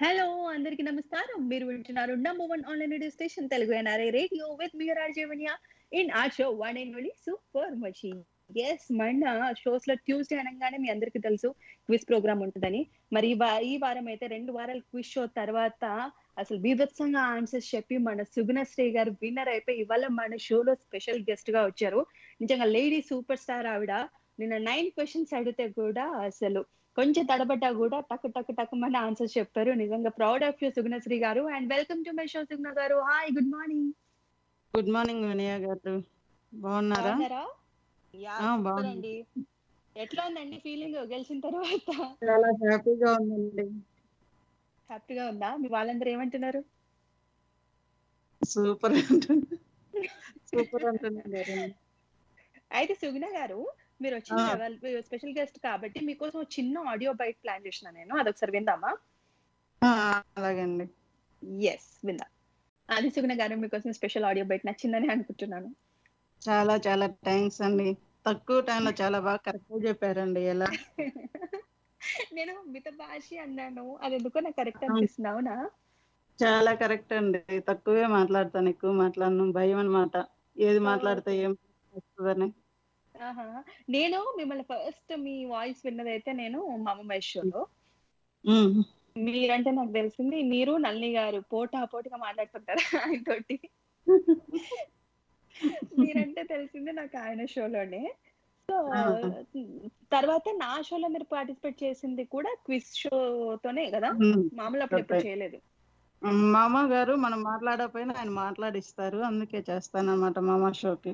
Hello అందరికి నమస్కారం. మీరు వింటున్నారు number 1 online radio station Telugu NRI radio with మీ RJ Vinaya in our show one and only super మచీ. యెస్, మన షోస్‌లో ట్యూస్‌డే అనంగానే మీ అందరికీ తెలుసు క్విజ్ ప్రోగ్రామ్ ఉంటదని. మరి ఈ వారం అయితే 2 వారాల క్విజ్ షో తర్వాత అసలు బీభత్సంగా ఆన్సర్స్ చెప్పి మన సుగుణశ్రీ గారు విన్నర్ అయిపోయి ఇవాళ మన షోలో స్పెషల్ గెస్ట్‌గా వచ్చారు. నిజంగా లేడీ సూపర్ స్టార్ ఆవిడ. నిన్న 9 క్వెషన్స్ అడిగితే కూడా అసలు కొంచెం తడబడ్డా కూడా టక్ టక్ టక్కుమని ఆన్సర్స్ చెప్పారు. నిజంగా ప్రౌడ్ ఆఫ్ యూ సుగుణశ్రీ గారు. And welcome to my show Suguna గారు. Hi, good morning. Good morning Vinaya గారు, బాగున్నారా? బాగున్నారా? యా, సూపర్ బాగున్నాను. అండి. ఎట్లా ఉందండి ఫీలింగ్ గెలిచిన తర్వాత? చాలా హ్యాపీగా ఉందండి. హ్యాపీగా ఉందా? మీ వాళ్ళందరూ ఏమంటున్నారు? సూపర్ అంటున్నారు. సూపర్ అంటున్నారు. అయితే సుగుణ గారు, మీరు వచ్చిన స్పెషల్ గెస్ట్ కాబట్టి మీకోసం ఒక చిన్న ఆడియో బైట్ ప్లాన్ చేసిన నేను. అదొకసారి విందామా? అలాగండి. ఎస్, విందాం. అది సుగుణ గారు, మీకోసం స్పెషల్ ఆడియో బైట్ నచ్చిందని అనుకుంటున్నాను. చాలా చాలా థ్యాంక్స్ అండి. తక్కువ టైంలో చాలా బాగా కరెక్ట్ చెప్పారండి. ఎలా నేను మితభాషి అన్నాను, అది ఎందుకో నాకు కరెక్ట్ అనిపిస్తుంది. అవునా? చాలా కరెక్ట్ అండి. తక్కువే మాట్లాడతాను, ఎక్కువ మాట్లాడను. భయం అన్నమాట, ఏది మాట్లాడితే ఏం వస్తుందని. నేను మిమ్మల్ని ఫస్ట్ మీ వాయిస్ విన్నదైతే నేను మామ మహేశ్వర్లో. మీరంటే నాకు తెలిసింది మీరు నల్ని గారు పోటాపోటీగా మాట్లాడుతుంటారు ఆయన తోటి. మీరంటే తెలిసింది నాకు ఆయన షోలోనే. సో తర్వాత నా షోలో మీరు పార్టిసిపేట్ చేసింది కూడా క్విజ్ షోతోనే కదా? మామూలు అప్పుడు ఎప్పుడు చేయలేదు. మామ గారు మనం మాట్లాడకపోయినా ఆయన మాట్లాడిస్తారు, అందుకే చేస్తానన్నమాట మామ షోకి.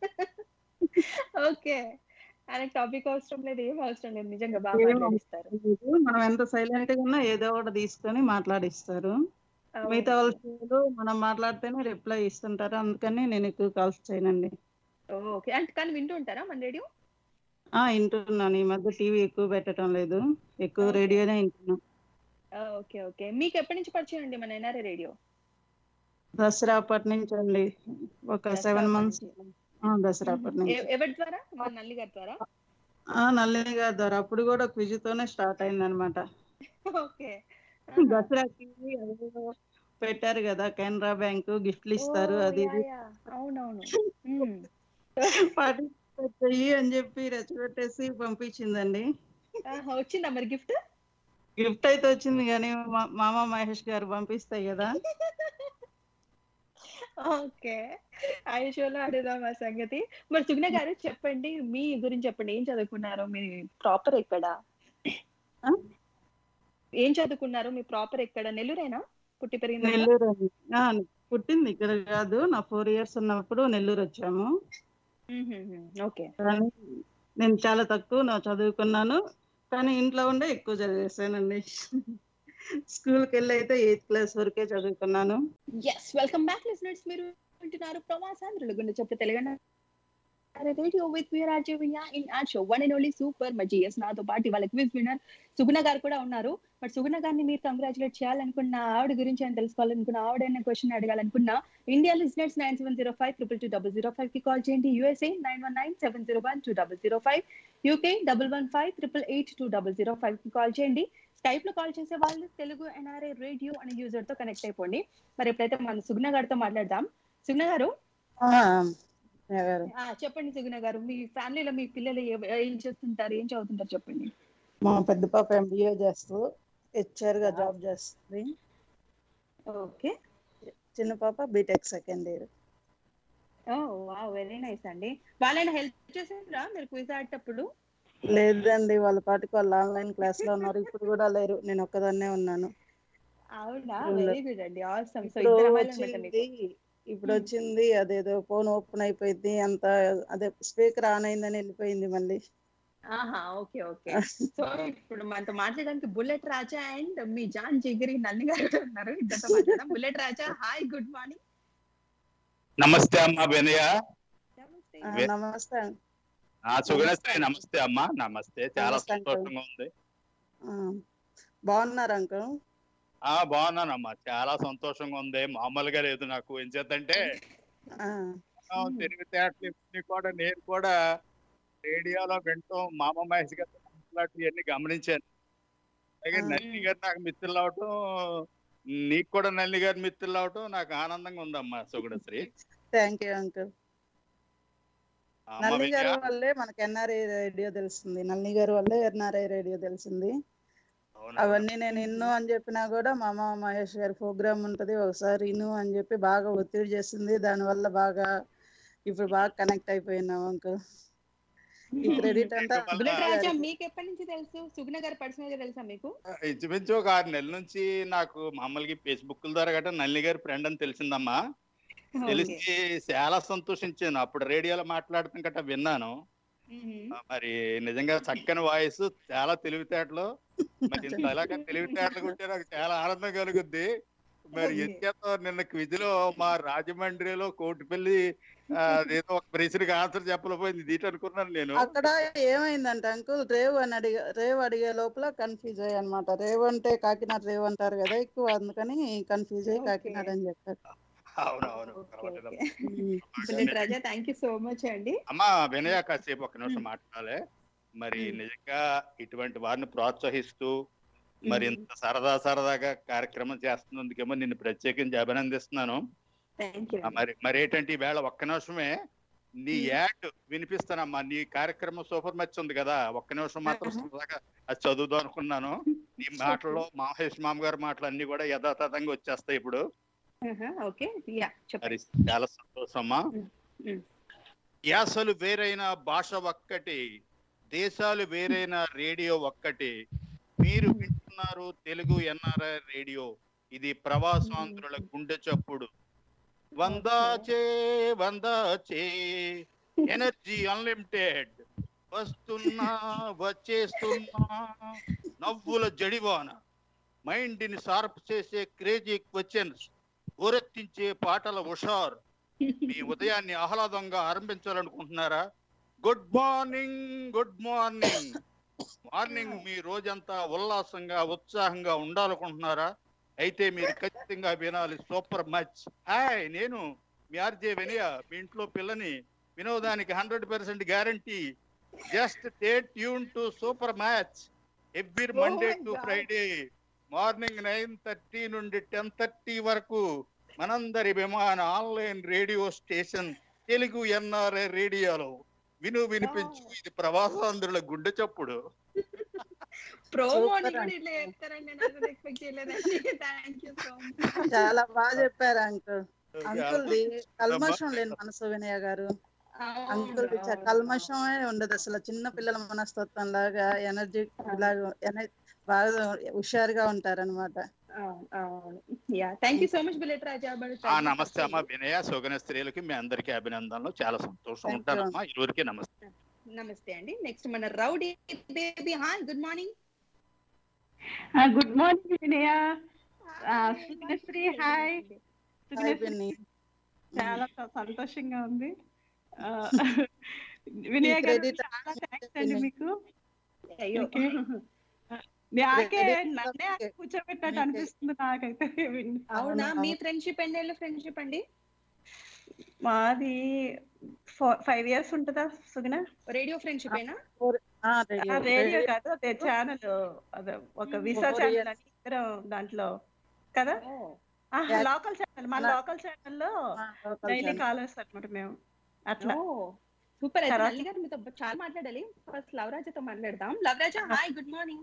ఓకే, ఆయన టాపిక్ అవసరం లేదు, ఏం అవసరం లేదు, నిజంగా బాగా మాట్లాడిస్తారు. మనం ఎంత సైలెంట్ గా ఉన్నా ఏదో ఒకటి తీసుకొని మాట్లాడిస్తారు. మిగతా వాళ్ళ మనం మాట్లాడితేనే రిప్లై ఇస్తుంటారు, అందుకని నేను ఎక్కువ కాల్స్ చేయనండి. ఓకే, అంటే కానీ వింటూ ఉంటారా మన రేడియో? వింటున్నాను. ఈ మధ్య టీవీ ఎక్కువ పెట్టడం లేదు, ఎక్కువ రేడియోనే వింటున్నాను. ఓకే ఓకే, మీకు ఎప్పటి నుంచి పరిచయం అండి మన ఎన్ఆర్ఐ రేడియో? దసరా అప్పటి నుంచి అండి, ఒక 7 months. దసరా అప్పటి నుంచి. ఎవరి ద్వారా? మన నల్లి గారి ద్వారా? నల్లిని గారి ద్వారా. అప్పుడు కూడా క్విజ్ తోనే స్టార్ట్ అయింది అనమాట. ఓకే, దసరాకి పెట్టారు కదా, కెనరా బ్యాంకు గిఫ్ట్లు ఇస్తారు, అది అవునవును పార్టిసిపేట్ చెయ్యి అని చెప్పి రెచ్చగొట్టేసి పంపించిందండి. వచ్చిందా మరి గిఫ్ట్? గిఫ్ట్ అయితే వచ్చింది, కానీ మామ మహేష్ గారు పంపిస్తాయి కదా. ఓకే, ఆయన షోలో అడుగుదాం ఆ సంగతి. మరి సుగ్న గారు చెప్పండి, మీ గురించి చెప్పండి. ఏం చదువుకున్నారు? మీ ప్రాపర్ ఎక్కడ? ఏం చదువుకున్నారు? మీ ప్రాపర్ ఎక్కడ? నెల్లూరేనా పుట్టి పెరిగింది? నెల్లూరు. పుట్టింది ఇక్కడ కాదు, నా 4 years ఉన్నప్పుడు నెల్లూరు వచ్చాము. ఓకే, నేను చాలా తక్కువ చదువుకున్నాను, కానీ ఇంట్లో ఉండే ఎక్కువ చదివేశానండి. స్కూల్కి వెళ్ళి అయితే 8th class వరకే చదువుకున్నాను. Yes, welcome back listeners. మీరు వింటున్నారు ప్రవాసాంధ్రుల గుండె చప్పుడు తెలుగు రేడియో విత్ మీ RJ Vinaya in our show one and only super మచీ. ఎస్, నాతో పాటు వాళ్ళ క్విజ్ విన్నర్ సుగుణ గారు కూడా ఉన్నారు. బట్ సుగుణ గారిని మీరు కంగ్రాచులేట్ చేయాలనుకున్న, ఆవిడ గురించి ఆయన తెలుసుకోవాలనుకున్న, ఆవిడైనా క్వశ్చన్ అడగాలనుకున్న, ఇండియా లిజనర్స్ 9705220005 కి కాల్ చేయండి. USA 9197012005, UK 1158882005 కి కాల్ చేయండి. స్కైప్ లో కాల్ చేసే వాళ్ళు తెలుగు ఎన్ఆర్ఐ రేడియో అనే యూజర్ తో కనెక్ట్ అయిపోండి. మరి ఎప్పుడైతే మన సుగుణ గారితో మాట్లాడదాం. సుగుణ గారు చెప్పండి. సుగుణ గారు, మీ ఫ్యామిలీలో మీ పిల్లలు ఏం చేస్తుంటారు, ఏం చదువుతుంటారు చెప్పండి. మా పెద్ద పాప MBA చేస్తూ HR గా జాబ్ చేస్తుంది. ఓకే, చిన్న పాప BTech second year. Wow, very nice అండి. వాళ్ళైనా హెల్ప్ చేసారా మీరు క్విజ్ ఆడేటప్పుడు? లేదండి, వాళ్ళ పాటికి వాళ్ళు ఆన్లైన్ క్లాస్ లో ఉన్నారు. ఇప్పుడు కూడా లేరు, నేను ఒక్కదాన్నే ఉన్నాను. అవునా, వెరీ గుడ్ అండి, ఆసమ్. సో ఇప్పుడు వచ్చింది అదేదో ఫోన్ ఓపెన్ అయిపోయింది, అంత అదే స్పీకర్ ఆన్ అయిందని వెళ్ళిపోయింది మళ్ళీ. ఓకే ఓకే, సో ఇప్పుడు మనతో మాట్లాడడానికి బుల్లెట్ రాజా అండ్ మీ జాన్ జిగిరి నల్లి గారు ఉన్నారు. ఇద్దరితో మాట్లాడదాం. Bullet Raja, hi, good morning. నమస్తే అమ్మా వినయ. నమస్తే. సుగుణశ్రీ, నమస్తే అమ్మా. నమస్తే, చాలా సంతోషంగా ఉంది. బాగున్నారు అంకుల్? బాగున్నానమ్మా, చాలా సంతోషంగా ఉంది. మామూలుగా లేదు నాకు. ఏం చేద్దంటే తెలివితేటలు కూడా నేను కూడా రేడియోలో వింటాం, మామ మహేష్ గారితో మాట్లాడి అన్ని గమనించాను. అలాగే నల్లి గారు నాకు మిత్రులు అవటం, నీకు కూడా నల్లి గారు మిత్రులు అవటం నాకు ఆనందంగా ఉందమ్మా సుగుణశ్రీ. Thank you uncle. అమ్మ నల్లి గారి విజయ, వల్లే మనకి ఎన్ఆర్ఐ రేడియో తెలిసింది. నల్లి గారి వల్లే ఎన్ఆర్ఐ రేడియో తెలిసింది. అవునవును. అవన్నీ నేను ఇన్ను అని చెప్పినా కూడా మా మామ మహేష్ గారి ప్రోగ్రామ్ ఉంటది, ఒకసారి ఇను అని చెప్పి బాగా ఒత్తిడి చేసింది. దానివల్ల బాగా ఇప్పుడు బాగా కనెక్ట్ అయిపోయినాం అంకుల్. ఈ క్రెడిట్ అంతా మళ్ళా బుల్లెట్ రాజా మీకు ఎప్పటి నుంచి తెలుసు? సుగుణ గారు పర్సనల్ గా తెలుసా మీకు? ఇంచుమించు ఒక 6 నెలల నుంచి నాకు మామూలుగా ఫేస్బుక్ ద్వారా గట్రా నల్లి గారి ఫ్రెండ్ అని తెలిసిందమ్మా. తెలిసి చాలా సంతోషించాను. అప్పుడు రేడియోలో మాట్లాడటం గట్రా విన్నాను. మరి నిజంగా చక్కని వాయిస్, చాలా తెలివితేటలు. మరి ఇంత అలాగా తెలివితేటలు ఉంటే నాకు చాలా ఆనందం కలుగుద్ది. మరి ఎంచేత నిన్న క్విజ్ లో మా రాజమండ్రిలో కోటిపల్లి ఏదో ఒక ప్రశ్నకి ఆన్సర్ చెప్పలేకపోయింది దీట్ అనుకున్నాను నేను. అక్కడ ఏమైందంటే అంకుల్, రేవ్ అడిగే లోపల కన్ఫ్యూజ్ అయ్యి అనమాట. రేవ్ అంటే కాకినాడ రేవ్ అంటారు కదా ఎక్కువ, అందుకని కన్ఫ్యూజ్ అయ్యి కాకినాడ అని చెప్పారు. అవునవును. Bullet Raja thank you so much అండి. అమ్మా వినయ, కాసేపు ఒక నిమిషం మాట్లాడాలి. మరి నిజంగా ఇటువంటి వారిని ప్రోత్సహిస్తూ మరి ఇంత సరదాగా కార్యక్రమం చేస్తున్నందుకేమో నిన్ను ప్రత్యేకించి అభినందిస్తున్నాను. మరి ఏంటంటే ఈవేళ ఒక్క నిమిషమే నీ యాడ్ వినిపిస్తానమ్మా. నీ కార్యక్రమం సూపర్ మచ్ ఉంది కదా, ఒక్క నిమిషం మాత్రం సరదాగా అది చదువుదాం అనుకున్నాను. నీ మాటల్లో మహేష్ మామ గారి మాటలు అన్ని కూడా యథాతథంగా వచ్చేస్తాయి ఇప్పుడు. మరి చాలా సంతోషమ్మా. యాసలు వేరైన భాష ఒక్కటి, దేశాలు వేరైన రేడియో ఒక్కటి. మీరు వింటున్నారు తెలుగు ఎన్ఆర్ఐ రేడియో. ఇది ప్రవాసాంధ్రుల గుండె చప్పుడు. వందాచే ఎనర్జీ అన్లిమిటెడ్. వస్తున్నా వచ్చేస్తున్నా నవ్వుల జడివాన, మైండ్ ని షార్ప్ చేసే క్రేజీ క్వశ్చన్స్, ఊరెత్తించే పాటల హుషార్. మీ ఉదయాన్ని ఆహ్లాదంగా ఆరంభించాలనుకుంటున్నారా? Good morning. మార్నింగ్ మీ రోజంతా ఉల్లాసంగా ఉత్సాహంగా ఉండాలనుకుంటున్నారా? అయితే మీరు ఖచ్చితంగా వినాలి సూపర్ మ్యాచ్. హాయ్, నేను మీ ఆర్జే వినయ, మీ ఇంట్లో పిల్లని. వినోదానికి 100% guarantee. Just stay tune to super match every Monday to Friday morning 9:30 నుండి 10:30 వరకు. మనందరి విమాన online radio station Telugu NRI రేడియోలో. వినిపించు, ఇది ప్రవాసాంధ్రుల గుండె చప్పుడు. చాలా బాగా చెప్పారు అంకుల్. అంకుల్ది కల్మషం లేని మనసు వినయ గారు. అంకుల్ కల్మషమే ఉండదు అసలు. చిన్న పిల్లల మనస్తత్వం లాగా ఎనర్జీ లాగా బాగా హుషారుగా ఉంటారన్నమాట. నమస్తే అమ్మా వినయ. సుగణ స్త్రీలకి మీ అందరికీ అభినందనలు. చాలా సంతోషం. ఉంటానమ్మా. ఇరువురికి నమస్తే. నమస్తే అండి. నెక్స్ట్ మన rowdy baby. Hi, good morning. Good morning Vinaya. Sugunasri hi. చాలా సంతోషంగా ఉంది వినయ గారు. చాలా థ్యాంక్స్ అండి మీకు. నాకే నన్నే కూర్చోబెట్టినట్టు అనిపిస్తుంది నాకైతే. అవునా? మీ ఫ్రెండ్షిప్ ఫ్రెండ్షిప్ అండి? మాది 5 years ఉంటుందా సుగుణ? రేడియో ఫ్రెండ్షిప్ ఏనా? రేడియో కాదు, అదే ఛానల్, అదే ఒక విసా ఛానల్ అని ఇద్దరం దాంట్లో కదా. లోకల్ ఛానల్, మన లోకల్ ఛానల్లో డైలీ కాలర్స్ అన్నమాట మేము. అట్లా సూపర్. అయితే గారు మీతో చాలా మాట్లాడాలి. ఫస్ట్ లవరాజతో మాట్లాడదాం. Lavaraja hi, good morning.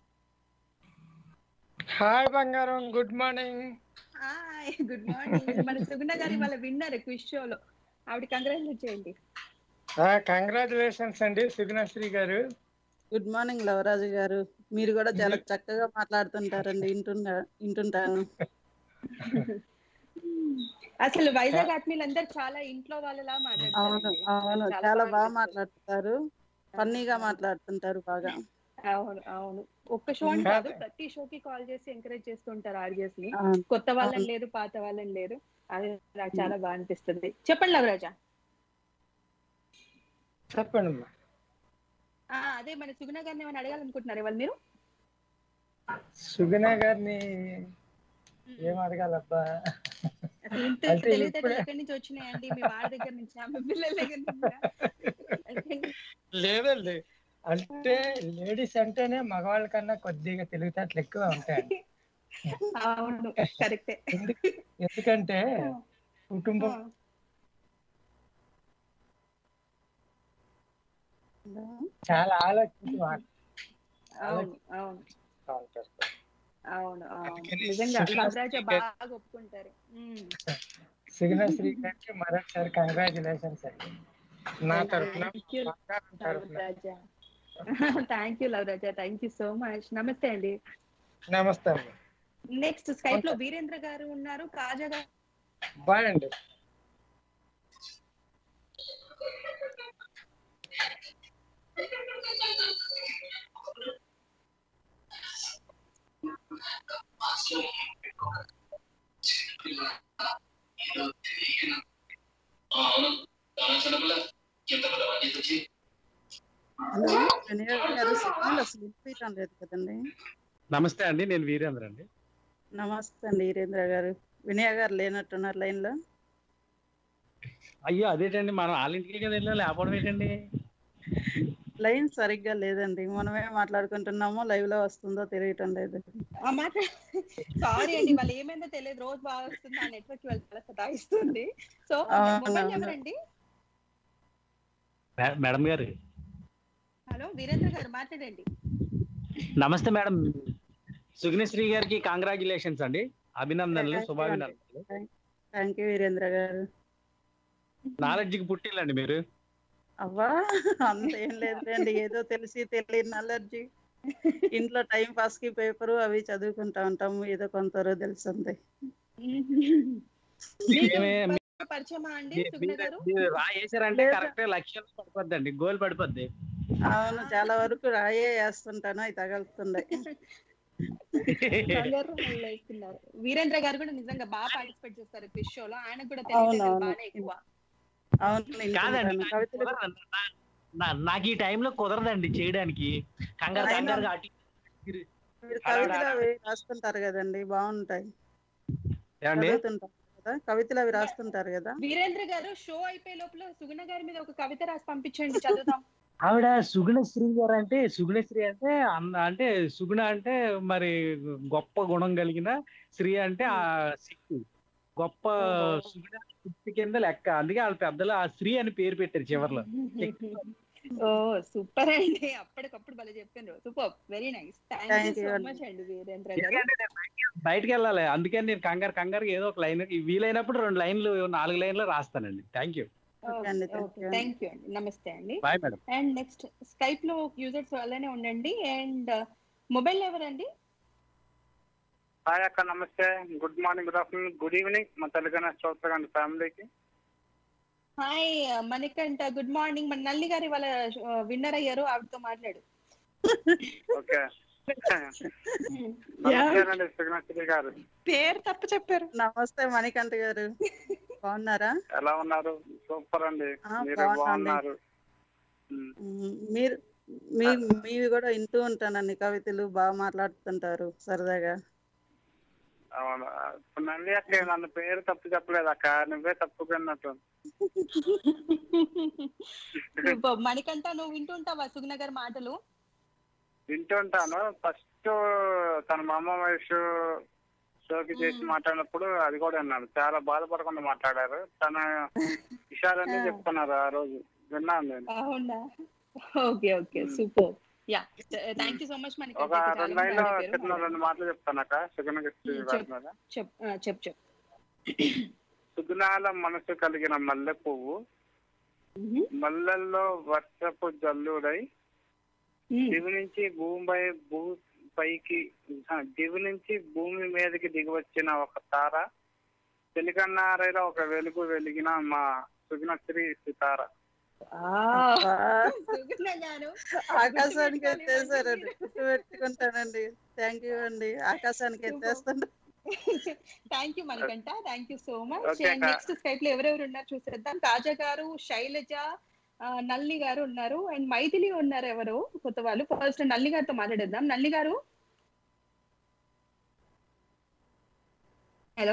Hi బంగారం, good morning. Hi, good morning. మన సుగుణ గారి వాళ్ళ విన్నర్ క్విజ్ షోలో, ఆవిడ కంగ్రాచులేట్ చేయండి. కంగ్రాచులేషన్స్ అండి సుగుణశ్రీ గారు. గుడ్ మార్నింగ్ లవరాజు గారు. మీరు కూడా చాలా చక్కగా మాట్లాడుతుంటారండి, వింటుంటాను. అసలు వైజాగ్ ఆత్మీయులందరూ చాలా ఇంట్లో వాళ్ళలా మాట్లాడుతారు. అవును, చాలా బాగా మాట్లాడుతారు. ఫన్నీగా మాట్లాడుతుంటారు బాగా. అవును అవును. ఒక్క షో అని కాదు, ప్రతి షోకి కాల్ చేసి ఎంకరేజ్ చేస్తుంటారు ఆర్జేస్ ని. కొత్త వాళ్ళని లేదు, పాత వాళ్ళని లేదు. అది నాకు చాలా బాగా అనిపిస్తుంది. చెప్పండి లవరాజా. చెప్పండి. అదే మన సుగుణ గారిని ఏమైనా అడగాలనుకుంటున్నారు ఇవాళ మీరు? సుగుణ గారిని ఏం అడగాలబ్బా? ఎక్కడి నుంచి వచ్చినాయండి? మీ వారి దగ్గర నుంచి, మీ పిల్లల దగ్గర నుంచి? లేదండి, అంటే లేడీస్ అంటేనే మగవాళ్ళ కన్నా కొద్దిగా తెలివితేటలు ఎక్కువ ఉంటాయండి. అవును, కరెక్టే. ఎందుకంటే కుటుంబం చాలా ఆలోచించి అవును అవును ఉంటారు. అవును అవును, నిజంగా లవరాజ బాగా ఒప్పుకుంటారు. సుగుణశ్రీ గారికి మరొకసారి కంగ్రాచులేషన్స్ అండి నా తరఫున. Thank you Lavaraja, thank you so much. నమస్తే అండి. నమస్తే అండి. నెక్స్ట్ స్కైప్ లో వీరేంద్ర గారు ఉన్నారు. కాజా గారు బాయ్ అండి. హలో వినయ్ గారు, సిగ్నల్ అసలు వినిపించడం లేదు కదండి. నమస్తే అండి, నేను వీరేంద్ర అండి. నమస్తే అండి వీరేంద్ర గారు. వినయ్ గారు లేనట్టున్నారు లైన్ లో. అయ్యో అదేటండి, మనం వాళ్ళ ఇంటికి కదా వెళ్ళాం, లేకపోవడం ఏంటండి? లైన్ సరిగ్గా లేదండి, మనమే మాట్లాడుకుంటున్నామో లైవ్ లో వస్తుందో తెలియటం లేదు. సారీ అండి, వాళ్ళు ఏమైందో తెలియదు, రోజు బాగా వస్తుంది, ఆ నెట్వర్క్ వాళ్ళు చాలా సతాయిస్తుంది. సో మొబైల్ ఎవరండి? మేడం గారు. హలో వీరేంద్ర గారు మాట్లాడండి. నమస్తే మేడం. సుగుణశ్రీ గారికి కంగ్రాచులేషన్స్ అండి, అభినందనలు, శుభాభినందనలు. థ్యాంక్ యూ వీరేంద్ర గారు. నాలెడ్జ్కి పుట్టిల్లండి మీరు. అవ్వా అంత ఏం లేదులేండి, ఏదో తెలిసి తెలియని నాలెడ్జి. ఇంట్లో టైం పాస్ కి పేపరు అవి చదువుకుంటా ఉంటాము, ఏదో కొంత తెలుస్తుంది. రాయేసారంటే కరెక్ట్ లక్ష్యాలు పడిపోద్దండి, గోల్ పడిపోద్ది. అవును, చాలా వరకు రాయే వేస్తుంటాను, అవి తగలుతుండే. వీరేంద్ర గారు కూడా నిజంగా బాగా పార్టిసిపేట్ చేస్తారు క్విజ్ షోలో, ఆయన కూడా తెలియదు బాగా ఎక్కువ. కాదండి, నాకు ఈ టైంలో కుదరదండి చేయడానికి. మీరు కవితలు అవి రాస్తుంటారు కదండి, బాగుంటాయి. కవితలు అవి రాస్తుంటారు కదా. వీరేంద్ర గారు షో అయిపోయే లోపల సుగుణ గారి మీద ఒక కవిత రాసి పంపించండి, చదువుతాం. ఆవిడ సుగుణశ్రీ గారు అంటే, సుగుణశ్రీ అంటే అంటే సుగుణ అంటే మరి గొప్ప గుణం కలిగిన, శ్రీ అంటే ఆ శక్తి, గొప్ప సుగుణ శక్తి కింద లెక్క. అందుకే వాళ్ళ పెద్దలు ఆ శ్రీ అని పేరు పెట్టారు చివర్లో. ఓ సూపర్ అండి, అప్పటికప్పుడు భలే చెప్పారు. Super, very nice. Thank you so much అండి వీరేంద్ర గారు. బయటకు వెళ్ళాలి, అందుకని నేను కంగారు ఏదో ఒక లైన్, వీలైనప్పుడు 2 లైన్లు 4 లైన్లు రాస్తానండి. Thank you. థ్యాంక్ యూ అండి, నమస్తే అండి. Bye madam. And next Skype లో యూజర్స్ అలానే ఉండండి. అండ్ మొబైల్ ఎవరండి? హాయ్ అక్క, నమస్తే, good morning, good afternoon, good evening మా తెలంగాణ శ్రోతలు ఫ్యామిలీకి. Hi Manikanta, good morning. మన నల్లి గారి వాళ్ళ విన్నర్ అయ్యారు, ఆవిడతో మాట్లాడు. ఓకే, సుగుణశ్రీ గారు పేరు తప్పు చెప్పారు. నమస్తే మణికంఠ గారు, బాగున్నారా? ఎలా ఉన్నారు? సూపర్ అండి, మీరు బాగున్నారు? మీరు మీవి కూడా వింటూ ఉంటానండి, కవితలు బాగా మాట్లాడుతుంటారు సరదాగా. అవును, నల్లి అక్క నన్ను పేరు తప్పు చెప్పలేదు అక్క, నువ్వే తప్పుకున్నట్టు. మణికంఠ, నువ్వు వింటుంటావా సుగుణ గారి మాటలు? వింటుంటాను. ఫస్ట్ తన మామ వయసు షోకి చేసి మాట్లాడినప్పుడు అది కూడా విన్నాను, చాలా బాధపడకుండా మాట్లాడారు. తన విషయాలన్నీ చెప్తున్నారు, ఆ రోజు విన్నాను నేను. అవునా? Okay okay, super. Yeah, thank you so much Manikanta. ఒక 2 లైన్లు చెప్పిన 2 మాటలు చెప్తానక్క సుగుణశ్రీ గారి మీద. చెప్పు. సుగుణాల మనసు కలిగిన మల్లె పువ్వు, మల్లెల్లో వర్షపు జల్లుడై, దివి నుంచి భూమి మీదకి దిగి వచ్చిన ఒక తార, చెలికన్నారైలో ఒక వెలుగు వెలిగిన మా సుగుణశ్రీ సితార. ఆకాశానికి ఎత్తేసారండి, గుర్తు పెట్టుకుంటానండి. థ్యాంక్ యూ అండి, ఆకాశానికి ఎత్తేస్తాను. Thank you Manikanta, thank you so much. Next Skype లో ఎవరెవరు ఉన్నారు చూసేద్దాం. కాజా గారు, శైలజ, నల్లి గారు ఉన్నారు, అండ్ మైథిలి ఉన్నారు. ఎవరు కొత్త వాళ్ళు? ఫస్ట్ నల్లి గారితో మాట్లాడేద్దాం. నల్లి గారు, హలో.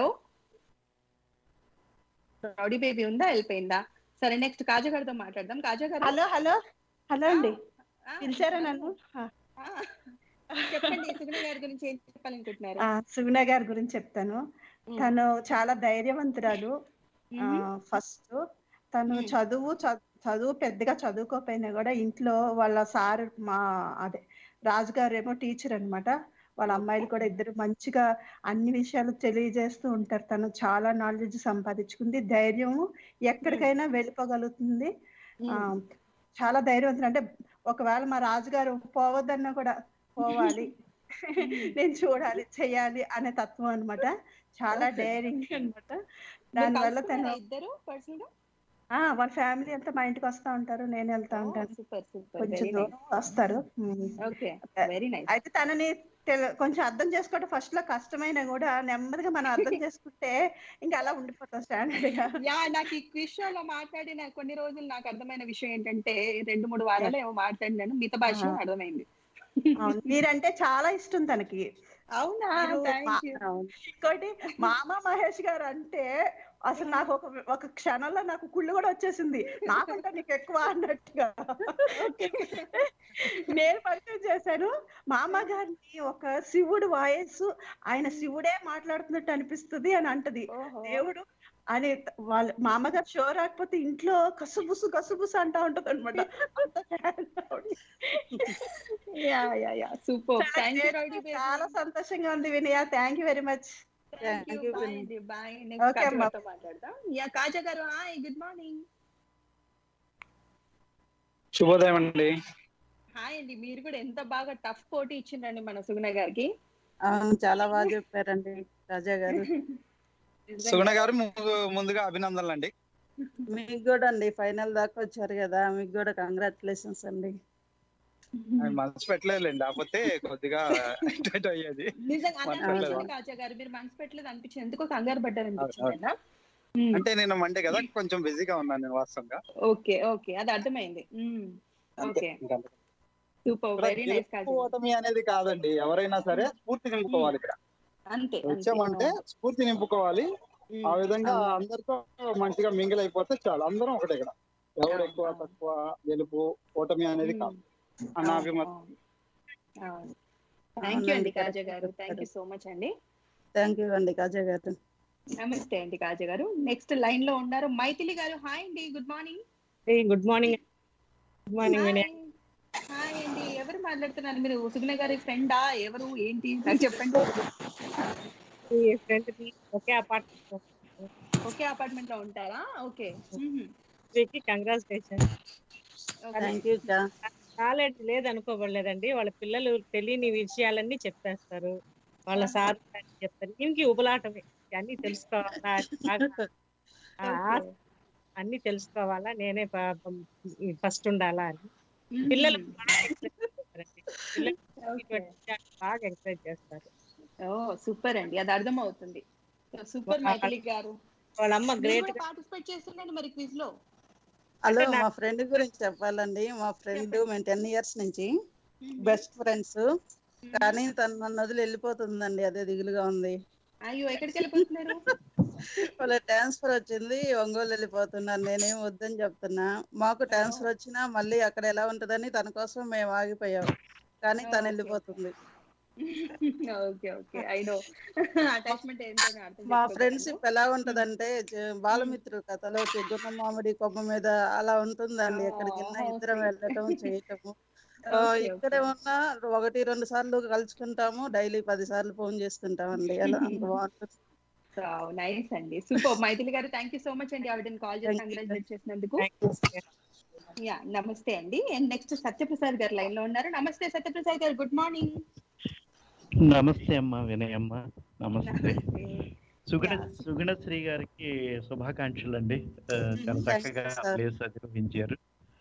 రౌడీ బేబీ ఉందా, వెళ్ళిపోయిందా? సరే, నెక్స్ట్ కాజా గారితో మాట్లాడదాం. కాజా గారు. హలో హలో హలో అండి. పిలిచారా నన్ను? చెప్పండి, సుగుణ గారి గురించి ఏం చెప్పాలనుకుంటున్నారు? సుగుణ గారి గురించి చెప్తాను. తను చాలా ధైర్యవంతురాలు. ఫస్ట్ తను చదువు పెద్దగా చదువుకోకపోయినా కూడా ఇంట్లో వాళ్ళ సార్ అదే రాజుగారు ఏమో టీచర్ అనమాట. వాళ్ళ అమ్మాయిలు కూడా ఇద్దరు మంచిగా అన్ని విషయాలు తెలియజేస్తూ ఉంటారు. తను చాలా నాలెడ్జ్ సంపాదించుకుంది, ధైర్యము, ఎక్కడికైనా వెళ్ళిపోగలుగుతుంది. చాలా ధైర్యవంతులు. అంటే ఒకవేళ మా రాజుగారు పోవద్దన్నా కూడా పోవాలి, నేను చూడాలి, చెయ్యాలి అనే తత్వం అనమాట. చాలా డైరింగ్ అనమాట. దానివల్ల తను వాళ్ళ ఫ్యామిలీ అంతా మా ఇంటికి వస్తా ఉంటారు, నేను వెళ్తా ఉంటాను. కొంచెం దూరం వస్తారు. అయితే తనని కొంచెం అర్థం చేసుకోవడం ఫస్ట్ లో కష్టమైనా కూడా నెమ్మదిగా మనం అర్థం చేసుకుంటే ఇంకా అలా ఉండిపోతాం స్టాండర్డ్ గా. నాకు ఈ క్విజ్ షోలో మాట్లాడిన కొన్ని రోజులు నాకు అర్థమైన విషయం ఏంటంటే 2-3 వారాలు ఏమో మాట్లాడినాను, మిగతా భాష అర్థమైంది. మీరంటే చాలా ఇష్టం తనకి. అవునా? ఇంకోటి మామ మహేష్ గారు అంటే అసలు నాకు ఒక క్షణంలో నాకు కుళ్ళు కూడా వచ్చేసింది, నాకంటే నీకు ఎక్కువ అన్నట్టుగా. నేను పరిచయం చేశాను మామ గారిని. ఒక శివుడు వాయిస్, ఆయన శివుడే మాట్లాడుతున్నట్టు అనిపిస్తుంది అని అంటది. దేవుడు అని వాళ్ళ మామగారు షో రాకపోతే ఇంట్లో కసుబుసు అంటా ఉంటది అనమాట. చాలా సంతోషంగా ఉంది Vinaya. Thank you very much. Kaja గారు హాయ్, గుడ్ మార్నింగ్. శుభోదయం అండి. హాయ్ అండి. మీరు కూడా ఎంత బాగా టఫ్ పోటీ ఇచ్చిండ్రండి మన సుగుణ గారికి. చాలా బాగా చెప్పారండి రాజా గారు. సుగుణ గారు ముందుగా అభినందనలు అండి. మీకు కూడా అండి, ఫైనల్ దాకా వచ్చారు కదా, మీకు కూడా కంగ్రాచులేషన్స్ అండి. మనసు పెట్టలేదులేండి, లేకపోతే కొద్దిగా అయ్యేది. కాజా గారు మీరు మనసు పెట్టలేదు అనిపించింది, ఎందుకో కంగారు పడ్డారు అనిపించింది. అంటే నేను మండే కదా, కొంచెం బిజీగా ఉన్నాను నేను వాస్తవంగా. ఓకే ఓకే, అది అర్థమైంది. Okay super, very nice. ఓటమి అనేది కాదండి, ఎవరైనా సరే స్ఫూర్తి నింపుకోవాలి ఇక్కడ. అంతే, వచ్చామంటే స్ఫూర్తి నింపుకోవాలి. ఆ విధంగా అందరితో మంచిగా మింగిల్ అయిపోతే చాలు. అందరం ఒకటే ఇక్కడ, ఎవరు ఎక్కువ తక్కువ, గెలుపు ఓటమి అనేది కాదు అన్న అభిమతం. థ్యాంక్ యూ అండి కాజా గారు, థ్యాంక్ యూ సో మచ్ అండి. థ్యాంక్ యూ అండి కాజా గారు. నమస్తే అండి కాజా గారు. నెక్స్ట్ లైన్ లో ఉన్నారు మైథిలి గారు. హాయ్ అండి, good morning. Good morning. Good morning. Hi అండి. ఎవరు మాట్లాడుతున్నారు? మీరు సుగుణ గారి ఫ్రెండా? ఎవరు ఏంటి నాకు చెప్పండి. ఒకే అపార్ట్మెంట్ లో ఉంటారా? Okay, congratulation. నాలెడ్జ్ లేదు అనుకోబడలేదండి, వాళ్ళ పిల్లలు తెలియని విషయాలన్నీ చెప్పేస్తారు, వాళ్ళ సార్ చెప్తారు. దీనికి ఉబలాటమే, అన్ని తెలుసుకోవాలా, అన్ని తెలుసుకోవాలా, నేనే ఫస్ట్ ఉండాలా అని పిల్లలు బాగా ఎంకరేజ్ చేస్తారు. సూపర్ అండి, అది అర్థం అవుతుంది. సూపర్ మైథిలి గారు. వాళ్ళ అమ్మ గ్రేట్ గా పార్టిసిపేట్ చేస్తున్నాడు మరి క్విజ్ లో. హలో, మా ఫ్రెండ్ గురించి చెప్పాలండి. మా ఫ్రెండ్ మేము 10 years నుంచి బెస్ట్ ఫ్రెండ్స్, కానీ తను నన్ను వదిలి వెళ్ళిపోతుందండి, అదే దిగులుగా ఉంది. అయ్యో, ఎక్కడికి వెళ్ళిపోతున్నారు? వాళ్ళ ట్రాన్స్ఫర్ వచ్చింది, ఒంగోలు వెళ్ళిపోతున్నారు. నేనేం వద్దని చెప్తున్నా. మాకు ట్రాన్స్ఫర్ వచ్చినా మళ్ళీ అక్కడ ఎలా ఉంటదని తన కోసం మేము ఆగిపోయాం, కానీ తను వెళ్ళిపోతుంది. మా ఫ్రెండ్షిప్ ఎలా ఉంటదంటే బాలమిత్రుడు కథలో గున్న మామిడి కొమ్మ మీద అలా ఉంటుందండి. ఎక్కడికైనా ఇద్దరం వెళ్ళటం చేయటము. ఇక్కడే ఉన్నా 1-2 సార్లు కలుసుకుంటాము, డైలీ 10 సార్లు ఫోన్ చేసుకుంటామండి. అలా అంత బాగుంటుంది. నైస్ అండి, సూపర్. మైథిలి గారు థ్యాంక్ యూ సో మచ్ అండి, ఆవిడని కాల్ చేసి కంగ్రాచులేట్ చేసినందుకు. నమస్తే అండి. అండ్ నెక్స్ట్ సత్యప్రసాద్ గారు లైన్ లో ఉన్నారు. నమస్తే సత్యప్రసాద్ గారు, గుడ్ మార్నింగ్. నమస్తే అమ్మా వినయమ్మ. నమస్తే. సుగుణశ్రీ గారికి శుభాకాంక్షలు అండి, చాలా చక్కగా ప్లేస్ అధిరోహించారు.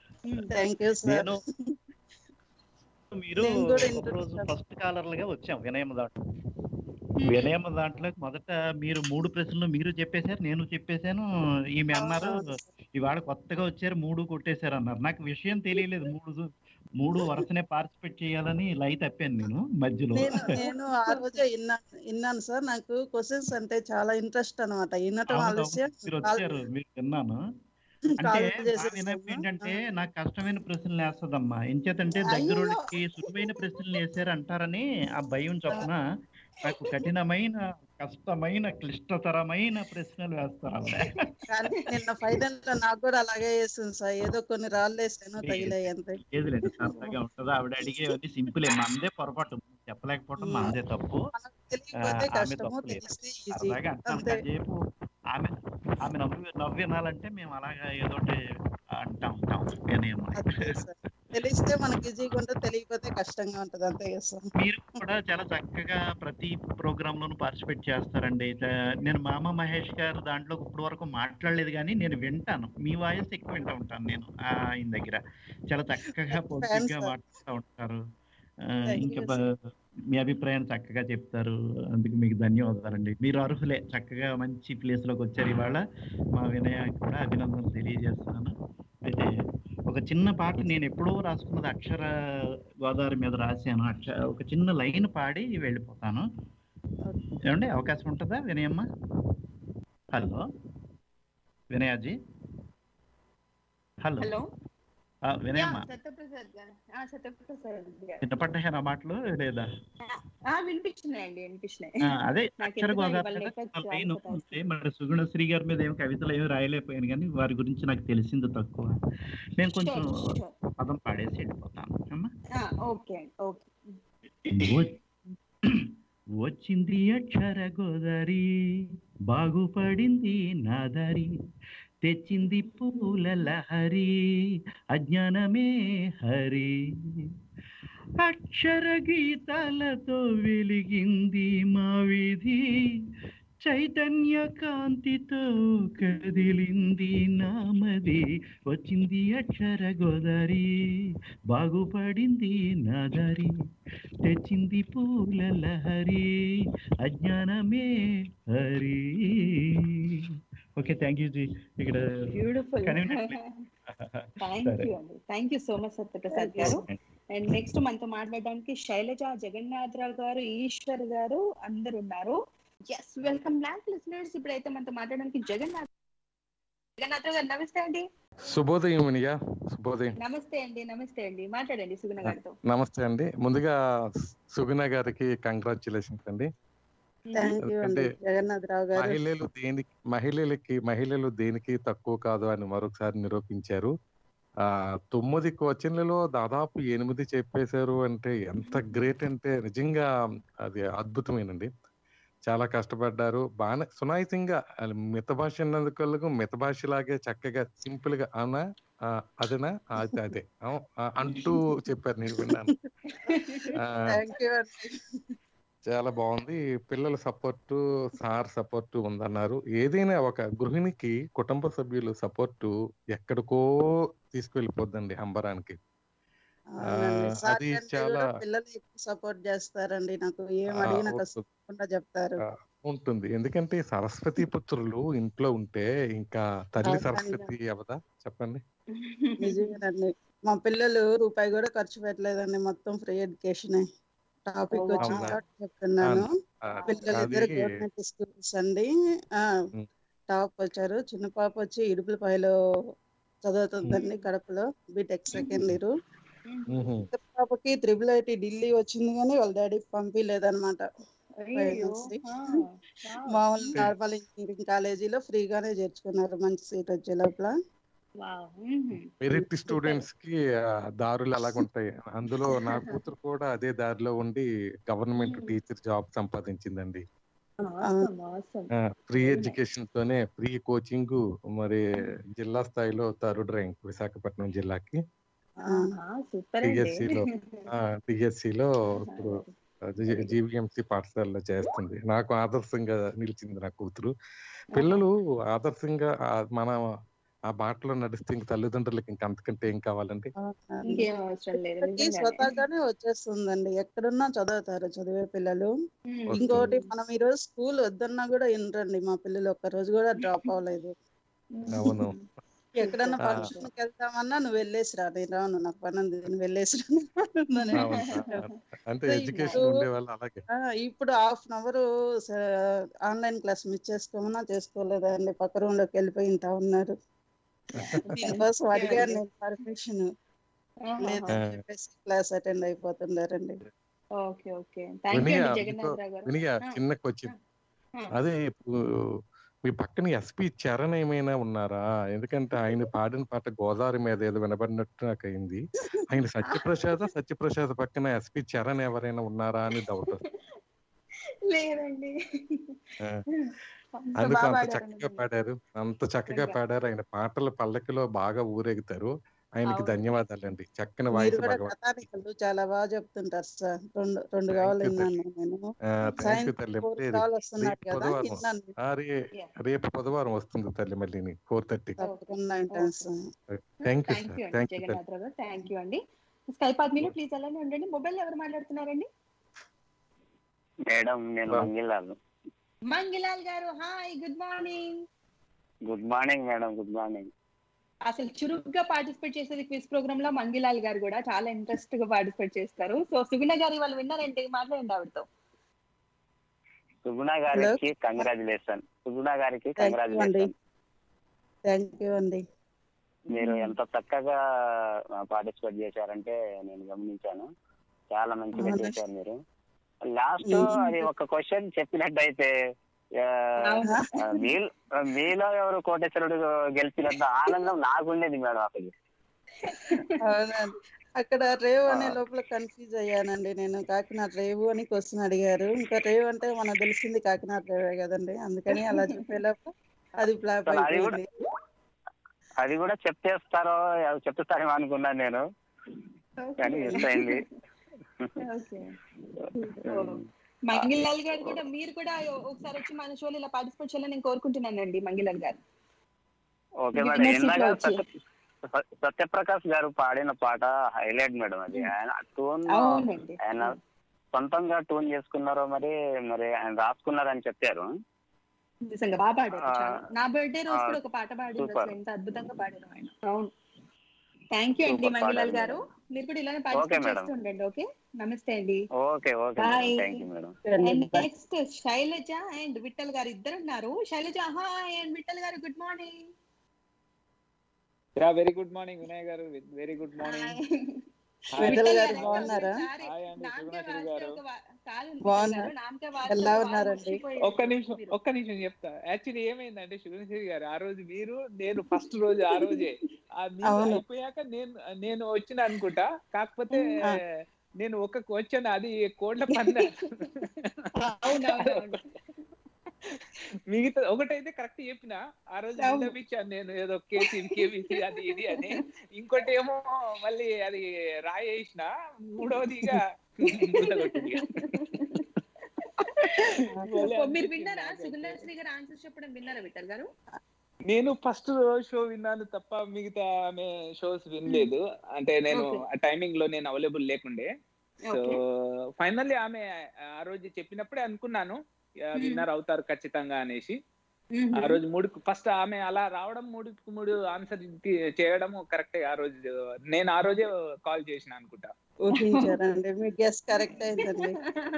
మీరు ఒకరోజు ఫస్ట్ కాలర్లుగా వచ్చాం వినయమ్మ దాంట్లో. మొదట మీరు 3 ప్రశ్నలు మీరు చెప్పేశారు, నేను చెప్పేశాను. ఈమె అన్నారు ఇవాళ కొత్తగా వచ్చారు 3 కొట్టేశారు అన్నారు. నాకు విషయం తెలియలేదు, 3 వరుసనే పార్టిసిపేట్ చేయాలని లైట్ తప్పాను నేను మధ్యలో. నేను ఆ రోజే విన్నాను సార్, నాకు క్వశ్చన్స్ అంటే చాలా ఇంట్రెస్ట్ అనమాట. వినటం ఆలస్యం మీరు వచ్చారు, మీరు విన్నాను. అంటే కాల్ మా వినపు ఏంటంటే చేసేసాను. నాకు కష్టమైన ప్రశ్నలు వేస్తదమ్మా. ఎంచేతంటే అయ్యో దగ్గరోళ్ళకి సులువైన ప్రశ్నలు వేసారు అంటారని ఆ భయం చొప్పున నాకు కఠినమైన, కష్టమైన, క్లిష్టతరమైన ప్రశ్నలు వేస్తారు ఆవిడ. కానీ నిన్న ఫైనల్ లో నాకు కూడా అలాగే వేసింది సార్. ఏదో కొన్ని రాళ్ళు వేసాను తగిలాయి అంతే. లేదులేండి, సరదాగా ఉంటది. ఆవిడ అడిగేవన్నీ సింపులే. మనదే పొరపాటు, చెప్పలేకపోవడం మనదే తప్పు. మనకు తెలియకపోతే ఆమె కష్టము, తప్పు లేదు. తెలిస్తే ఈజీ సరదాగా అంటాను అంతే. కాసేపు. ఆమె ఆమె నవ్వు వినాలంటే మేము అలాగా ఏదోటి అంటా ఉంటాం వినయమ్మా. అంతే సార్. తెలిస్తే మనకి ఈజీగా ఉంటుంది, తెలియకపోతే కష్టంగా ఉంటది అంతే కదా సార్. మీరు కూడా చాలా చక్కగా ప్రతి ప్రోగ్రామ్ లోను పార్టిసిపేట్ చేస్తారండి. నేను మామ మహేష్ గారు దాంట్లో ఇప్పటి వరకు మాట్లాడలేదు, కానీ నేను వింటాను. మీ వాయిస్ ఎక్కువ వింటూ ఉంటాను నేను ఆయన దగ్గర. చాలా చక్కగా పొద్దుగా సార్. మాట్లాడుతూ ఉంటారు. Thank ఇంకా you, sir. మీ అభిప్రాయాన్ని చక్కగా చెప్తారు. అందుకు మీకు ధన్యవాదాలండి. మీరు అర్హులే, చక్కగా మంచి ప్లేస్ లోకి వచ్చారు ఇవాళ. మా వినయ కూడా అభినందనలు తెలియజేస్తున్నాను. అయితే ఒక చిన్న పాట నేను ఎప్పుడో రాసుకున్నది అక్షర గోదావరి మీద రాశాను. ఒక చిన్న లైన్ పాడి వెళ్ళిపోతాను. ఏమండి అవకాశం ఉంటుందా వినయమ్మ? హలో వినయాజీ, హలో. హలో వినయమ్మ, సత్యప్రసాద్ గారు. సత్యప్రసాద్ గారు వినపడ్డాయా నా మాటలు లేదా? వినిపించినాయండి, వినిపించినాయి. అదే నాకు అక్షర ఎందుకో గోదావరి ఇవాళ మీద లెక్క చిన్న లైన్ చాలా ఉంటే, మరి సుగుణశ్రీ గారి మీద ఏం కవితలు ఏమి రాయలేకపోయాను, కానీ వారి గురించి నాకు తెలిసింది తక్కువ. నేను కొంచెం పదం పాడేసి వెళ్ళిపోతాను అమ్మా. Okay okay. వచ్చింది అక్షర గోదారి, బాగుపడింది నా దారి, తెచ్చింది పూల లహరి, అజ్ఞానమే హరి, అక్షర గీతాలతో వెలిగింది మా వీధి, చైతన్య కాంతితో కదిలింది నామది, వచ్చింది అక్షర గోదారి, బాగుపడింది నా దారి, తెచ్చింది పూల లహరి, అజ్ఞానమే హరి. Okay, thank you ji. ఇక్కడ బ్యూటిఫుల్. థ్యాంక్ యూ అండి. Thank you so much Satyaprasad గారు. అండ్ నెక్స్ట్ మనతో మాట్లాడడానికి శైలజ, జగన్నాథరావు గారు, ఈశ్వర్ గారు అందరు ఉన్నారు. Yes, welcome back listeners. ఇప్పుడైతే మనతో మాట్లాడడానికి జగన్నాథరావు గారు. నమస్తే అండి. శుభోదయం వినియా. శుభోదయం. నమస్తే అండి. నమస్తే అండి. మాట్లాడండి సుగుణ గారితో. నమస్తే అండి. ముందుగా సుగుణ గారికి కంగ్రాచులేషన్స్ అండి. మహిళలు దేనికి తక్కువ కాదు అని మరొకసారి నిరూపించారు. 9 క్వశ్చన్లలో దాదాపు 8 చెప్పేశారు అంటే ఎంత గ్రేట్ అంటే నిజంగా అది అద్భుతమేనండి. చాలా కష్టపడ్డారు. బాగా సునాయసంగా మిత భాష అన్నందుకు మిత భాషలాగే చక్కగా సింపుల్ గా అవునా అదేనా అదే అంటూ చెప్పారు. నేను విన్నాను. చాలా బాగుంది. పిల్లల సపోర్టు, సార్ సపోర్టు ఉందన్నారు. ఏదైనా ఒక గృహిణికి కుటుంబ సభ్యులు సపోర్టు ఎక్కడికో తీసుకెళ్ళిపోద్దండి హంబరానికి. అది చాలా పిల్లలు ఎక్కువ సపోర్ట్ చేస్తారండి. నాకు ఏం అడిగినా కష్టపడకుండా చెప్తారు. ఉంటుంది. ఎందుకంటే సరస్వతి పుత్రులు ఇంట్లో ఉంటే ఇంకా తల్లి సరస్వతి అవదా చెప్పండి. నిజమేనండి. మా పిల్లలు రూపాయి కూడా ఖర్చు పెట్టలేదండి. మొత్తం ఫ్రీ ఎడ్యుకేషన్. టాపిక్ వచ్చిన కాబట్టి చెప్తున్నాను. పిల్లలిద్దరు గవర్నమెంట్ స్కూల్స్ అండి. టాప్ వచ్చారు. చిన్న పాప వచ్చి ఇడుపులపాయలో చదువుతుందండి, కడపలో బీటెక్ సెకండ్ ఇయర్. పాపకి IIIT ఢిల్లీ వచ్చింది కానీ వాళ్ళ డాడీ పంపించలేదన్నమాట. మామూలు నార్మల్ ఇంజనీరింగ్ కాలేజీలో ఫ్రీగానే చేర్చుకున్నారు. మంచి సీట్ వచ్చే లోపల. మెరిట్ స్టూడెంట్స్ కి దారులు అలాగుంటాయి. అందులో నా కూతురు కూడా అదే దారిలో ఉండి గవర్నమెంట్ టీచర్ జాబ్ సంపాదించిందండి. ఫ్రీ ఎడ్యుకేషన్ తోనే ఫ్రీ కోచింగ్. మరి జిల్లా స్థాయిలో 3rd ర్యాంక్ విశాఖపట్నం జిల్లాకి. టిఎస్సిలో ఇప్పుడు జీవీఎంసీ పాఠశాలలో చేస్తుంది. నాకు ఆదర్శంగా నిలిచింది నా కూతురు. పిల్లలు ఆదర్శంగా మన ఆ బాటలో నడిస్తే ఇంక తల్లిదండ్రులకి ఇంక అంతకంటే ఏం కావాలండి? స్వతహాగానే వచ్చేస్తుందండి. ఎక్కడున్నా చదువుతారు చదివే పిల్లలు. ఇంకోటి మనం ఈ రోజు స్కూల్ వద్దన్నా కూడా వినరండి. మా పిల్లలు ఒక్క రోజు కూడా డ్రాప్ అవ్వలేదు. అవును. ఎక్కడన్నా ఫంక్షన్ కి వెళ్తామన్నా నువ్వు వెళ్ళేసిరా, నేను రాను, నాకు పని ఉంది, నేను వెళ్ళేసిరా. ఇప్పుడు ½ అవర్ ఆన్లైన్ క్లాస్ మిస్ చేసుకోమన్నా చేసుకోలేదండి. పక్క రూమ్ లోకి వెళ్ళిపోయి ఇంటా ఉన్నారు. దీనికోసం అడిగాను నేను పర్మిషన్, లేదని చెప్పేసి క్లాస్ అటెండ్ అయిపోతున్నారండి. ఓకే ఓకే, థ్యాంక్ యూ అండి జగన్నాథరావు గారు. చిన్న క్వశ్చన్, అదే ఇప్పుడు మీ పక్కన ఎస్పి చరణ్ ఏమైనా ఉన్నారా? ఎందుకంటే ఆయన పాడిన పాట గోదావరి మీద ఏదో వినబడినట్టు నాకు అయింది. ఆయన సత్యప్రసాద్ పక్కన ఎస్పి చరణ్ ఎవరైనా ఉన్నారా అని డౌట్. లేదండి, అందుకు అంత చక్కగా పాడారు. ఆయన పాటల పల్లకిలో బాగా ఊరేగుతారు. ఆయనకి ధన్యవాదాలండి. చక్కని వాయిస్. కథానికలు చాలా బాగా చెప్తుంటారు సార్. రెండు కావాలి విన్నాను నేను. రేపు బుధవారం వస్తుంది తల్లి, మళ్ళీ 4:30. థ్యాంక్ యూ అండి. స్కైప్ ఆద్మీలో ప్లీజ్ అలానే ఉండండి. మొబైల్ ఎవరు మాట్లాడుతున్నారండి? మేడం, నేను మంగిలాల్ గారు. Hi, good morning. Good morning madam, good morning. అసలు చురుగ్గా పార్టిసిపేట్ చేసేది క్విజ్ ప్రోగ్రామ్ లో మంగిలాల్ గారు కూడా చాలా ఇంట్రెస్ట్ గా పార్టిసిపేట్ చేస్తారు. సో సుగుణ గారి వాళ్ళు విన్నారంటే మాట్లాడండి ఆవిడతో. సుగుణ గారికి కంగ్రాచులేషన్. సుగుణ గారికి కంగ్రాచులేషన్. థ్యాంక్ యూ అండి. మీరు ఎంత చక్కగా పార్టిసిపేట్ చేశారంటే నేను గమనించాను. చాలా మంచిగా చేశారు మీరు. లాస్ట్ అది ఒక క్వశ్చన్ చెప్పినట్టయితే మీలో ఎవరు కోటేశ్వరుడు గెలిచినంత ఆనందం నాకుండేది మేడం అసలు. అవునండి, అక్కడ రేవు అనే లోపల కన్ఫ్యూజ్ అయ్యానండి నేను. కాకినాడ రేవు అని క్వశ్చన్ అడిగారు. ఇంకా రేవు అంటే మనకు తెలిసింది కాకినాడ రేవే కదండి, అందుకని అలా చెప్పేలోపు అది ఫ్లాప్ అయిపోయింది. అది కూడా చెప్తారేమో అనుకున్నాను నేను, కానీ మిస్ అయింది. మంగిలాల్ గారు కూడా మీరు కూడా ఒకసారి వచ్చి మన షోలో ఇలా పార్టిసిపేట్ చేయాలని నేను కోరుకుంటున్నానండి మంగిలాల్ గారు. Okay madam. ఇందాక సత్యప్రకాష్ గారు పాడిన పాట హైలైట్ మేడం. అది ఆయన టూన్, ఆయన సొంతంగా టూన్ చేసుకున్నారో మరి ఆయన రాసుకున్నారని చెప్పారు. నిజంగా బాగా పాడారు. నా బర్త్డే రోజు కూడా ఒక పాట పాడారు, ఎంత అద్భుతంగా పాడారు ఆయన. అవును, థ్యాంక్ యూ అండి మంగిలాల్ గారు. మీరు కూడా ఇలానే పార్టిసిపేట్ చేస్తూ ఉండండి. ఓకే, నమస్తే అండి. నెక్స్ట్ శైలజ అండ్ విఠల్ గారు ఇద్దరు ఉన్నారు. శైలజ హాయ్, అండ్ విఠల్ గారు good morning. Very good morning Vinay గారు. Very good morning. బాగున్నారా? ఒక్క నిమిషం చెప్తా. యాక్చువల్లీ ఏమైందంటే శుభశ్రీ గారు, ఆ రోజు నేను ఫస్ట్ రోజు ఆ రోజే అయిపోయాక నేను వచ్చిన అనుకుంటా. కాకపోతే నేను ఒక క్వశ్చన్, అది కోట్ల పంద, మిగతా ఒకటైతే కరెక్ట్ చెప్పిన. ఆ రోజు విన్నపించాను నేను, ఏదో కేబీసీ అది ఇది అని. ఇంకోటి ఏమో మళ్ళీ అది రాయేసిన. మూడవదిగా మీరు విన్నారా సుగుణశ్రీ గారు ఆన్సర్ చెప్పడం? విన్నారా విఠల్ గారు? నేను ఫస్ట్ షో విన్నాను తప్ప మిగతా ఆమె షోస్ వినలేదు. అంటే నేను ఆ టైమింగ్ లో నేను అవైలబుల్ లేకుండే. సో ఫైనల్లీ ఆమె ఆ రోజు చెప్పినప్పుడే అనుకున్నాను విన్నర్ అవుతారు ఖచ్చితంగా అనేసి. ఆ రోజు ఫస్ట్ ఆమె అలా రావడం, 3 ఆన్సర్ చేయడం కరెక్టే. ఆ రోజు నేను ఆ రోజే కాల్ చేసిన అనుకుంటా. మీ గెస్ కరెక్ట్ అయిందండి.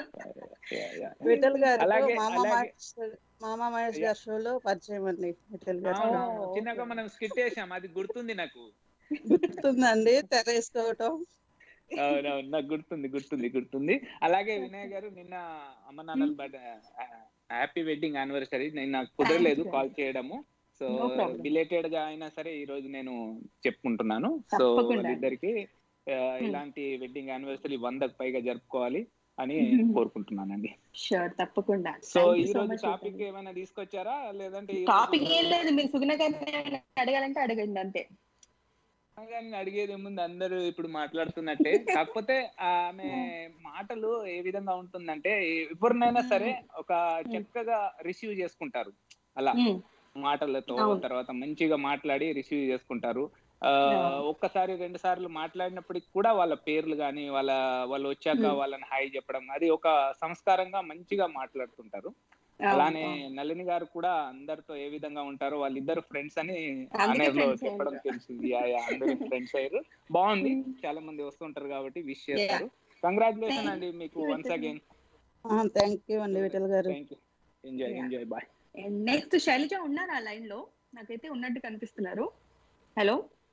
విఠల్ గారు మామా మహేష్ గారి షోలో పరిచయం అండి విఠల్ గారు. చిన్నగా మనం స్కిట్ వేసాం, అది గుర్తుంది నాకు. గుర్తుందండి, తెరేసుకోవటం. అవునవును, నాకు గుర్తుంది. అలాగే వినయ్ గారు, నిన్న అమ్మ నాన్నల హ్యాపీ వెడ్డింగ్ యానివర్సరీ. నేను నాకు కుదరలేదు కాల్ చేయడము. సో బిలేటెడ్ గా అయినా సరే ఈ రోజు నేను చెప్పుకుంటున్నాను. సో ఇద్దరికి ఇలాంటి వెడ్డింగ్ యానివర్సరీ 100కు పైగా జరుపుకోవాలి అని కోరుకుంటున్నానండి. షూర్, తప్పకుండా. సో ఈ రోజు టాపిక్ ఏమైనా తీసుకొచ్చారా లేదంటే? టాపిక్ ఏం లేదు, మీరు సుగుణ గారిని అడగాలంటే అడగండి అంతే. అడిగేది ఏముంది, అందరూ ఇప్పుడు మాట్లాడుతున్నట్టే. కాకపోతే ఆమె మాటలు ఏ విధంగా ఉంటుందంటే ఎవరినైనా సరే ఒక చక్కగా రిసీవ్ చేసుకుంటారు. అలా మాటలతో తర్వాత మంచిగా మాట్లాడి రిసీవ్ చేసుకుంటారు. ఒక్కసారి 2 సార్లు మాట్లాడినప్పటికి కూడా వాళ్ళ పేర్లు గాని వాళ్ళు వచ్చాక వాళ్ళని హాయ్ చెప్పడం, అది ఒక సంస్కారంగా మంచిగా మాట్లాడుతుంటారు. అలానే నళిని గారు కూడా అందరితో ఏ విధంగా ఉంటారో, వాళ్ళిద్దరు ఫ్రెండ్స్ అని ఆనర్లో చెప్పడం తెలిసింది. అందరూ ఫ్రెండ్స్ అయ్యారు, బాగుంది. చాలా మంది వస్తుంటారు కాబట్టి విష్ చేస్తారు. కంగ్రాచులేషన్ అండి మీకు వన్స్ అగైన్. థాంక్యూ అండి విఠల్ గారు. Enjoy bye. నెక్స్ట్ శైలజ ఉన్నారా లైన్ లో? నాకైతే ఉన్నట్టు కనిపిస్తున్నారు. హలో,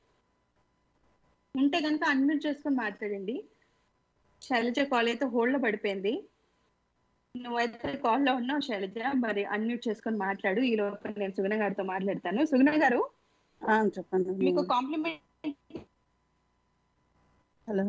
ఉంటే కనుక అన్మ్యూట్ చేసుకొని మాట్లాడండి. శైలజ కాల్ అయితే హోల్డ్ లో పడిపోయింది. నువ్వైతే కాల్ లో ఉన్నావు శైలజ, మరి అన్మ్యూట్ చేసుకొని మాట్లాడు. ఈ లోపల నేను సుగుణ గారితో మాట్లాడతాను. సుగుణ గారు, చెప్పండి. మీకు కాంప్లిమెంట్. హలో,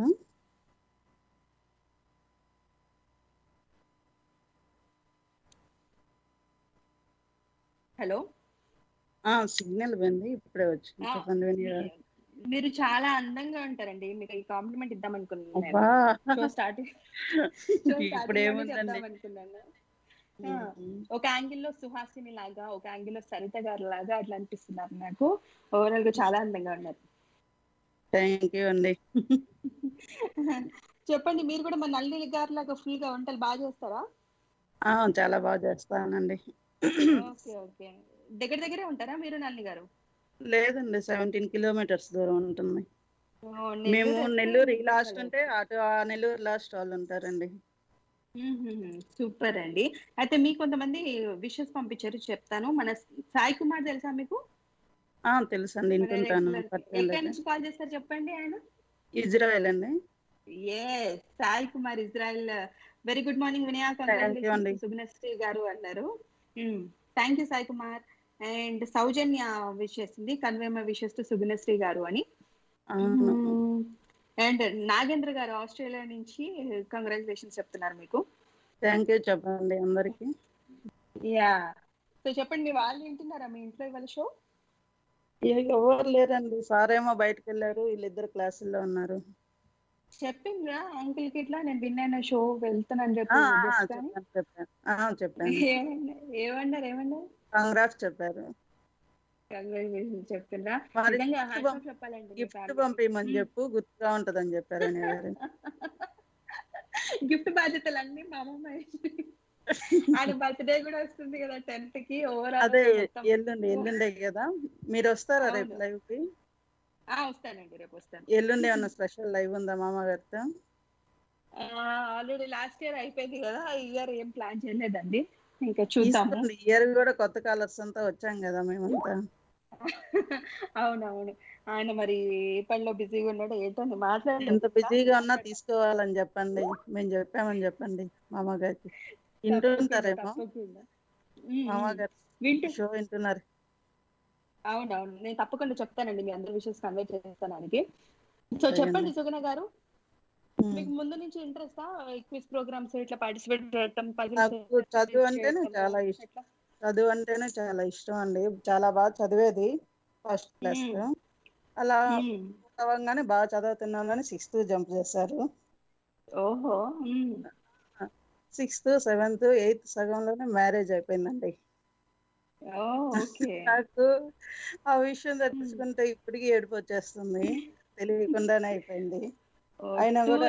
హలో, సిగ్నల్ పోయింది, ఇప్పుడే వచ్చింది. చెప్పండి వినయ గారు. మీరు చాలా అందంగా ఉంటారండి. మీకు ఈ కాంప్లిమెంట్ ఇద్దాం అనుకున్నాను. అబ్బా, షో స్టార్టింగ్ ఇప్పుడు ఏముందండి. చెప్దాం అనుకున్నాను. ఒక యాంగిల్లో సుహాసిని లాగా, ఒక యాంగిల్లో సరిత గారు లాగా అట్లా అనిపిస్తున్నారు నాకు. ఓవరాల్ గా చాలా అందంగా ఉన్నారు. థ్యాంక్ యూ అండి. చెప్పండి, మీరు కూడా మన నల్లి గారు లాగా ఫుల్ గా వంటలు బాగా చేస్తారా? చాలా బాగా చేస్తానండి. Okay okay. దగ్గర దగ్గరే ఉంటారా మీరు నల్లి గారు? లేదండి, 17 కిలోమీటర్స్ దూరం ఉంటుంది. మేము నెల్లూరు లాస్ట్ అంటే అటు నెల్లూరు లాస్ట్ వాళ్ళు ఉంటారండి. సూపర్ అండి. అయితే మీకు కొంతమంది విషెస్ పంపించారు, చెప్తాను. మన సాయి కుమార్ తెలుసా మీకు? తెలుసండి, వింటుంటాను. ఎక్కడి నుంచి కాల్ చేస్తారు చెప్పండి. ఆయన ఇజ్రాయెల్ అండి. Sai Kumar, Israel. Very good morning Vinaya, congratulations Sugunasri గారు అన్నారు. Thank you Sai Kumar. And Soujanya wish చేసింది, కన్వేమ విషెస్ టు సుగుణశ్రీ గారు అని. అండ్ నాగేంద్ర గారు ఆస్ట్రేలియా నుంచి కంగ్రాచులేషన్స్ చెప్తున్నారు మీకు. థ్యాంక్ యూ చెప్పండి అందరికి. సో చెప్పండి, మీ వాళ్ళు వింటున్నారా మీ ఇంట్లో ఇవాళ షో? ఎవరు లేరండి, సార్ ఏమో బయటకు వెళ్ళారు, వీళ్ళిద్దరు క్లాసుల్లో ఉన్నారు. చెప్పిండ్రా అంకుల్ కి ఇట్లా నేను విన్నాను షో వెళ్తానని చెప్పి? చెప్పాను. ఏమన్నారు? కంగ్రాట్స్ చెప్పారు. కంగ్రాచులేషన్స్ చెప్తుండ్రా? గిఫ్ట్ పంపించమని చెప్పు, గుర్తుగా ఉంటదని చెప్పారు. గిఫ్ట్ బాధ్యతలు అన్ని మా అమ్మమ్మ. ఆయన బర్త్డే కూడా వస్తుంది కదా 10th కి. అదే ఎల్లుండే కదా. మీరు వస్తారా రేపు లైవ్ కి? వస్తానండి, రేపు వస్తాను. ఎల్లుండి ఏమన్నా స్పెషల్ లైవ్ ఉందా మామ గారితో? ఆల్రెడీ లాస్ట్ ఇయర్ అయిపోయింది కదా, ఈ ఇయర్ ఏం ప్లాన్ చేయలేదండి. ఇంకా చూద్దాము. ఇయర్ కూడా కొత్త కాలర్స్ అంతా వచ్చాం కదా మేమంతా. అవునవును. ఆయన మరి ఏ పనిలో బిజీగా ఉన్నాడో ఏంటో మాట్లాడి. ఎంత బిజీగా ఉన్నా తీసుకోవాలని చెప్పండి, మేము చెప్పామని చెప్పండి మామగారికి. వింటుంటారేమో మామగారు షో వింటున్నారు. అవునవును, నేను తప్పకుండా చెప్తానండి, మీ అందరి విషయాలు కన్వే చేస్తాను ఆయనకి. సో చెప్పండి సుగుణ గారు, మీకు ముందు నుంచి ఇంట్రెస్ట్ క్విజ్ ప్రోగ్రామ్స్ ఇట్లా పార్టిసిపేట్ చేయడం? చదువు అంటేనే చాలా ఇష్టం. చదువు అంటేనే చాలా ఇష్టం అండి. చాలా బాగా చదివేది ఫస్ట్ క్లాస్. అలా చదవగానే బాగా చదువుతున్నాను, 6th జంప్ చేశారు. ఓహో. 6th, 7th, 8th సగంలోనే మ్యారేజ్ అయిపోయిందండి. నాకు ఆ విషయం తెలుసుకుంటే ఇప్పటికీ ఏడుపు వచ్చేస్తుంది, తెలియకుండానే అయిపోయింది. అయినా కూడా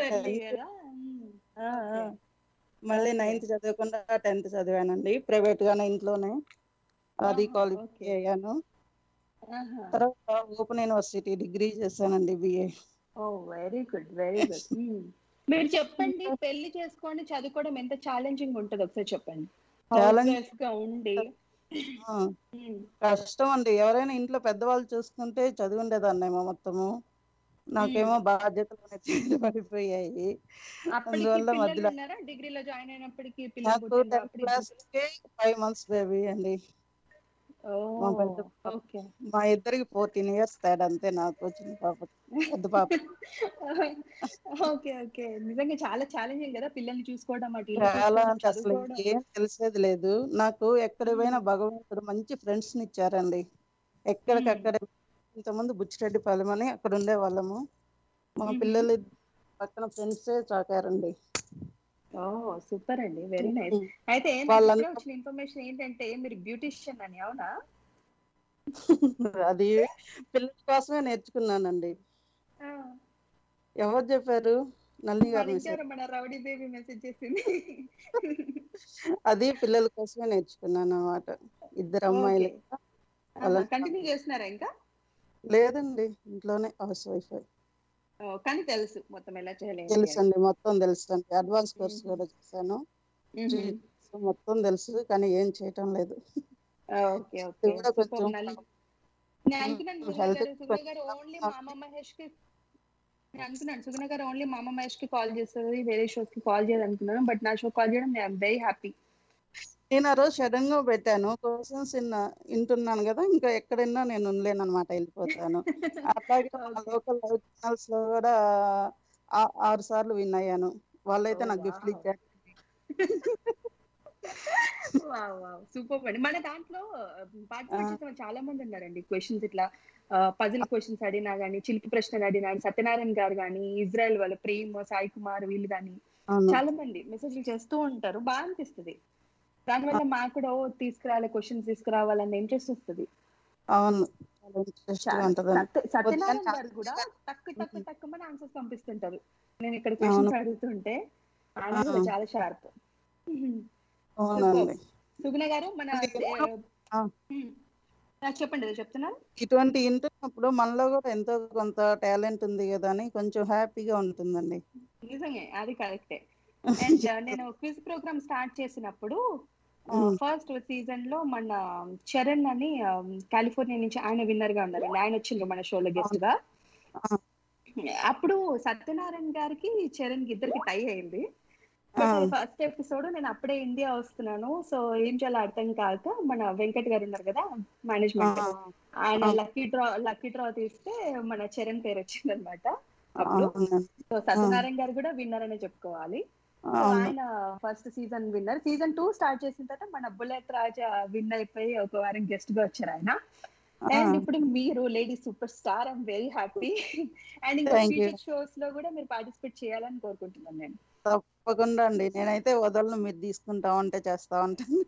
మళ్ళీ 9th చదవకుండా 10th చదివానండి, ప్రైవేట్ గానే ఇంట్లోనే. అది క్వాలిఫై అయ్యాను. తర్వాత ఓపెన్ యూనివర్సిటీ డిగ్రీ చేశానండి, BA. Very good, very good. మీరు చెప్పండి, పెళ్లి చేసుకొని చదువుకోవడం ఎంత ఛాలెంజింగ్ ఉంటది ఒకసారి చెప్పండి. కష్టం అండి. ఎవరైనా ఇంట్లో పెద్దవాళ్ళు చూసుకుంటే చదువుండేదాన్నేమో మొత్తము. నాకేమో బాధ్యతలు పడిపోయాయి. అందువల్ల మధ్యలో డిగ్రీలో జాయిన్ అయినప్పటికీ నాకు 10th క్లాస్ 5 months బేబీ అండి. మా ఇద్దరికి 14 years తేడా, అంతే. నాకు చిన్న పాప, పెద్ద పాప. Okay okay. నిజంగా చాలా ఛాలెంజింగ్ కదా పిల్లల్ని చూసుకోవడం. చాలా అంటే అసలు ఏం తెలిసేది లేదు నాకు. ఎక్కడ పోయినా భగవంతుడు మంచి ఫ్రెండ్స్ ని ఇచ్చారండి. ఎక్కడికక్కడ ఇంతకుముందు బుచ్చిరెడ్డిపాలెం అని అక్కడ ఉండే వాళ్ళము. మా పిల్లలు పక్కన ఫ్రెండ్సే చాకారండి. సూపర్ అండి, వెరీ నైస్. అయితే వచ్చిన ఇన్ఫర్మేషన్ ఏంటంటే మీరు బ్యూటిషియన్ అని, అవునా? అది పిల్లల కోసమే నేర్చుకున్నానండి. ఎవరు చెప్పారు? నల్లి గారు. మన రౌడీ బేబీ మెసేజ్ చేసింది. అది పిల్లల కోసమే నేర్చుకున్నాను అన్నమాట. 2 అమ్మాయిలు. కంటిన్యూ చేస్తున్నారా ఇంకా? లేదండి, ఇంట్లోనే హౌస్ వైఫ్. కానీ తెలుసు మొత్తం ఎలా చేయాలి? తెలుసండి, మొత్తం తెలుసండి. అడ్వాన్స్ కోర్స్ కూడా చేశాను, మొత్తం తెలుసు, కానీ ఏం చేయటం లేదు. నేను అనుకున్నాను సుగుణ గారు ఓన్లీ మామ మహేష్ కి సుగుణ గారు ఓన్లీ మామ మహేష్ కి కాల్ చేస్తుంది, వేరే షోస్ కి కాల్ చేయాలి అనుకున్నాను. బట్ నా షో కాల్ చేయడం ఐఎమ్ వెరీ హ్యాపీ. నేను ఆ రోజు సడన్ గా పెట్టాను, క్వశ్చన్స్ వింటున్నాను కదా, ఇంకా ఎక్కడైనా నేను ఉండలేను అనమాట, వెళ్ళిపోతాను. అట్లాగే లోకల్ లైవ్ ఛానల్స్ లో కూడా 6 సార్లు విన్ అయ్యాను. వాళ్ళైతే నాకు గిఫ్ట్లు ఇచ్చారు. సూపర్ అండి. మన దాంట్లో పార్టిసిపేట్ చేసిన చాలా మంది ఉన్నారండి. క్వశ్చన్స్ ఇట్లా పజిల్ క్వశ్చన్స్ అడిగినా గానీ, చిలిపి ప్రశ్నలు అడిగినా, సత్యనారాయణ గారు గానీ, ఇజ్రాయెల్ వాళ్ళ ప్రేమ్, సాయి కుమార్ వీళ్ళు గానీ చాలా మంది మెసేజ్లు చేస్తూ ఉంటారు. బాగా అనిపిస్తుంది. దానివల్ల మాకు కూడా తీసుకురావాలి, క్వశ్చన్స్ తీసుకురావాలన్న ఇంట్రెస్ట్ వస్తుంది. అవును, సత్యనారాయణ గారు కూడా తక్కువ ఆన్సర్స్ పంపిస్తుంటారు. నేను ఇక్కడ క్వశ్చన్స్ అడుగుతుంటే ఆయన కూడా చాలా షార్ప్. సుగుణ గారు మన చెప్పండి, చెప్తున్నారు. ఇటువంటి వింటున్నప్పుడు మనలో కూడా ఎంతో కొంత టాలెంట్ ఉంది కదా అని కొంచెం హ్యాపీగా ఉంటుందండి. నిజంగా అది కరెక్టే. అండ్ నేను క్విజ్ ప్రోగ్రామ్ స్టార్ట్ చేసినప్పుడు ఫస్ట్ సీజన్ లో మన చరణ్ అని కాలిఫోర్నియా నుంచి ఆయన విన్నర్ గా ఉన్నారు. ఆయన వచ్చిండ్రు మన షోలో గెస్ట్ గా. అప్పుడు సత్యనారాయణ గారికి చరణ్ కి ఇద్దరికి టై అయింది. ఫస్ట్ ఎపిసోడ్ నేను అప్పుడే ఇండియా వస్తున్నాను, సో ఏం చేయాలో అర్థం కాక మన వెంకట్ గారు ఉన్నారు కదా మేనేజ్మెంట్, ఆయన లక్కీ డ్రా తీస్తే మన చరణ్ పేరు వచ్చింది అనమాట. అప్పుడు సో సత్యనారాయణ గారు కూడా విన్నర్ అనే చెప్పుకోవాలి. ఆయన first season winner. Season 2 start చేసిన తర్వాత మన బుల్లెట్ రాజా విన్ అయిపోయి ఒక వారం గెస్ట్ గా వచ్చారు ఆయన. అండ్ ఇప్పుడు మీరు lady super star. I'm very happy. And ఇంకా ఫ్యూచర్ షోస్ లో కూడా మీరు పార్టిసిపేట్ చేయాలని కోరుకుంటున్నాను నేను. తప్పకుండా అండి, నేనైతే వదలను, మీరు తీసుకుంటా ఉంటే చేస్తా ఉంటాను.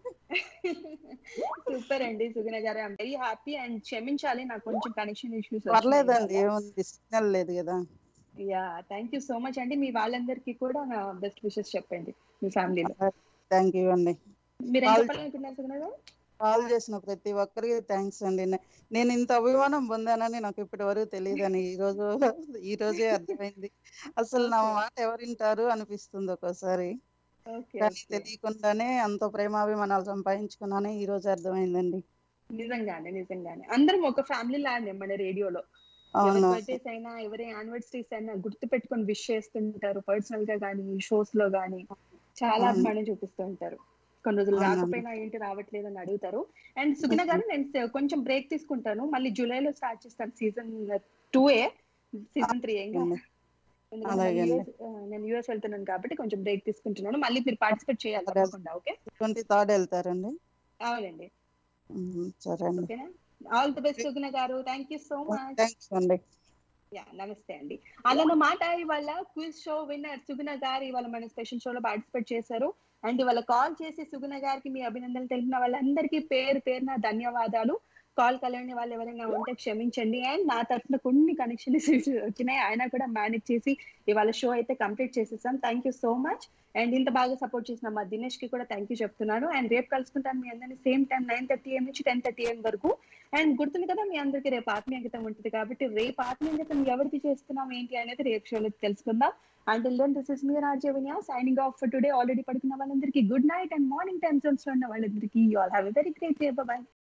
సూపర్ అండి సుగుణ గారు, ఐఎమ్ వెరీ హ్యాపీ. అండ్ క్షమించాలి, నాకు కొంచెం కనెక్షన్ ఇష్యూస్. పర్లేదండి, ఏముంది, సిగ్నల్ లేదు కదా. Yeah, thank you so much అండి. మీ వాళ్ళందరికీ కూడా నా బెస్ట్ విషెస్ చెప్పండి, మీ ఫ్యామిలీలో. థ్యాంక్ యూ అండి. మీరు ఏం చెప్పాలనుకున్నారు సుగుణ గారు? కాల్ చేసిన ప్రతి ఒక్కరికి థ్యాంక్స్ అండి. నేను ఇంత అభిమానం పొందానని నాకు ఇప్పటి వరకు తెలియదని ఈ రోజే అర్థమైంది. అసలు నా మాట ఎవరు వింటారు అనిపిస్తుంది ఒక్కోసారి, కానీ తెలియకుండానే అంత ప్రేమాభిమానాలు సంపాదించుకున్నానే ఈ రోజు అర్థమైందండి. నిజంగానే అందరం ఒక ఫ్యామిలీ లానే మన రేడియోలో. ఎవరి బర్త్డేస్ అయినా, ఎవరి యానివర్సరీస్ అయినా గుర్తు పెట్టుకొని విష్ చేస్తుంటారు. పర్సనల్ గా గానీ, షోస్ లో గానీ చాలా అభిమానం చూపిస్తూ ఉంటారు. కొన్ని రోజులు రాకపోయినా ఏంటి రావట్లేదు అని అడుగుతారు. అండ్ సుగుణ గారు, నేను కొంచెం బ్రేక్ తీసుకుంటాను, మళ్ళీ జూలైలో స్టార్ట్ చేస్తాను సీజన్ 2. సీజన్ 3 ఏం కాదు, నేను యుఎస్ వెళ్తున్నాను కాబట్టి కొంచెం బ్రేక్ తీసుకుంటున్నాను. మళ్ళీ మీరు పార్టిసిపేట్ చేయాలి తప్పకుండా. ఓకే, 23rd వెళ్తారండి? అవునండి. సరే అండి. ఓకేనా, all the best Suguna garu. Thank you so much. Thanks అండి. యా, నమస్తే అండి. అదన్నమాట ఇవాళ క్విజ్ షో విన్నర్ సుగుణ గారు ఇవాళ మన స్పెషల్ షోలో పార్టిసిపేట్ చేశారు. అండ్ ఇవాళ కాల్ చేసి సుగుణ గారికి మీ అభినందనలు తెలిపిన వాళ్ళందరికీ పేరు పేరున ధన్యవాదాలు. కాల్ కలవని వాళ్ళు ఎవరైనా ఉంటే క్షమించండి. అండ్ నా తరఫున కొన్ని కనెక్షన్ వచ్చినాయి, ఆయన కూడా మేనేజ్ చేసి ఇవాళ షో అయితే కంప్లీట్ చేసేసాం. Thank you so much. And ఇంత బాగా సపోర్ట్ చేసిన మా దినేష్ కి కూడా థ్యాంక్ యూ చెప్తున్నాను. అండ్ రేపు కలుసుకుంటాను మీ అందరినీ సేమ్ టైం 9:30 AM నుంచి 10:30 AM వరకు. అండ్ గుర్తుంది కదా మీ అందరికి రేపు ఆత్మీయంగతం ఉంటుంది కాబట్టి రేపు ఆత్మీయంగతం ఎవరికి చేస్తున్నాం ఏంటి అనేది రేపు షోలో తెలుసుకుందాం. Until then, this is me, Rajya Vinya, signing off for today. Already పడుకున్న వాళ్ళందరికీ good night. And morning time zones లో ఉన్న వాళ్ళందరికీ you all have a very great day. Bye bye.